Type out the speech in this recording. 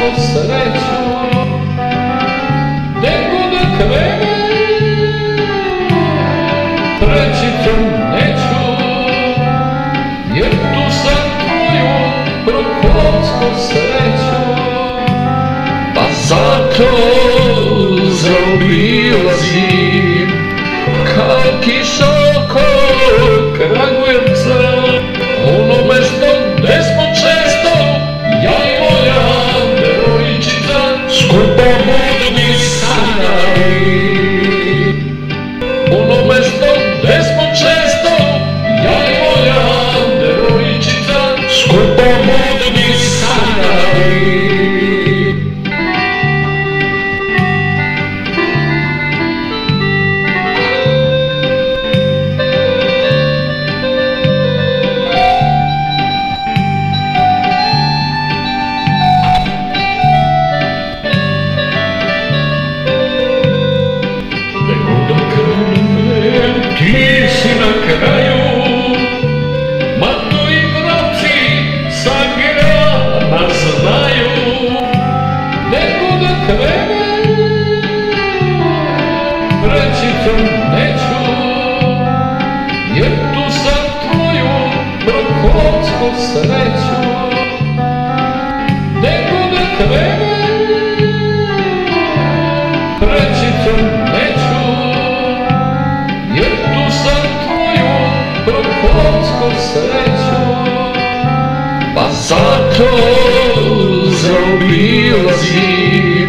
sreću, gde god da krene, preći to neću, jer tu sam tvoju proklonsku sreću. Pa zato zaobilazim kao kiša oko Kragujevca, ono mesto gde smo često ja i moja devojčica skupa budni sanjali. Ono mesto gde smo često ja i moja devojčica skupa budni sanjali. Ti si na kraju, ma to i vrapci sa grana znaju. Nego da krene, preći to neću, jer tu sam tvoju proklonsku sreću. Nego da krene, preći to neću, jer tu sam tvoju proklonsku sreću. Pa zato zaobilazim